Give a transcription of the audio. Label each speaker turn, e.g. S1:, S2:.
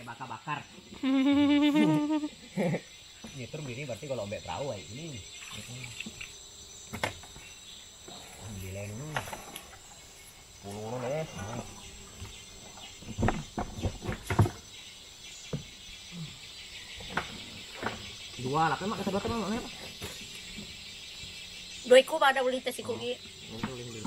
S1: kayak bakar-bakar. Ini terus ini berarti kalau ombek perahu ini. Ambilin dulu. Puluh deh. Dua lah, memang kata berapa maknanya?
S2: Dua iku pada ulit si kugi.